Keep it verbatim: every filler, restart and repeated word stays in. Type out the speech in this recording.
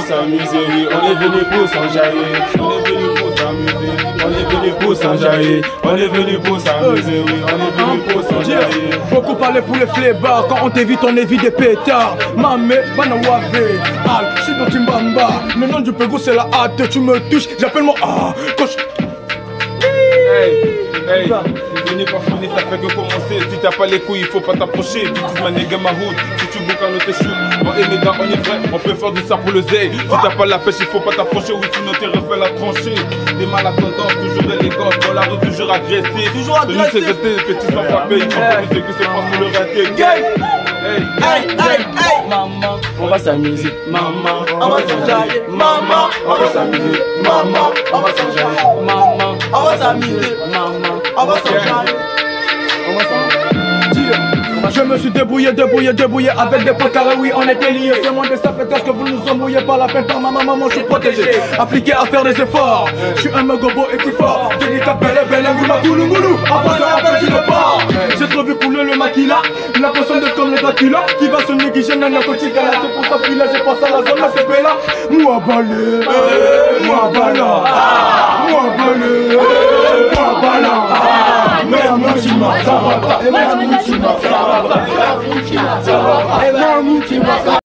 s'amuser, oui, on est venu pour s'enjailler. On est venu pour s'amuser, on est venu pour s'enjailler. On est venu pour s'amuser, oui, on est venu pour s'enjailler. Beaucoup parlent pour les flébards, quand on t'évite, on évite des pétards. Mamé, Banawabe, Al, je suis dans Timbamba. Le nom du Pégou, c'est la hâte, tu me touches, j'appelle mon ah, coach. Hey, hey, ce n'est pas fini, ça fait que commencer. Si t'as pas les couilles, il faut pas t'approcher. Tu dis ma nigga ma hood, si tu bouques un autre shoot. Bon et les gars, on est vrai, on peut faire du ça pour le zay. Si t'as pas la pêche, il faut pas t'approcher. Oui, sinon t'es refait la tranchée. Des mal à tendance, toujours élégant. Dans la rue, toujours agressif. Toujours agressif. C'est resté, petit sans frapper. Il faut pas que c'est pas sur le raté. Gang! Hey, hey, hey, hey. Maman, on va s'amuser. Maman, On va s'enjailler. Maman, on va s'amuser. Maman, on va s'enjailler. Maman, On va s'amuser. maman, On va s'enjailler. on va s'amuser. Je me suis débrouillé, débrouillé, débrouillé avec des potes carrés, oui, on était liés. C'est moins de ça peut-être que vous nous embrouillez par la peine, par ma maman, je suis protégé. Appliqué à faire des efforts. Je suis un megobo et plus fort. Délicat, belle, belle, ngoula, goulou, goulou. Après ça, après tu ne pars. J'ai trop vu couler le maquila. La personne de comme le Dracula qui va se négliger dans la côté. C'est pour ça que là, j'ai passé à la zone, là, c'est là. Moi, balé, moi, bala. Moi, balé, moi, bala. Mais moi, tu m'as, ça va pas. Mais moi, tu m'as, ça va pas.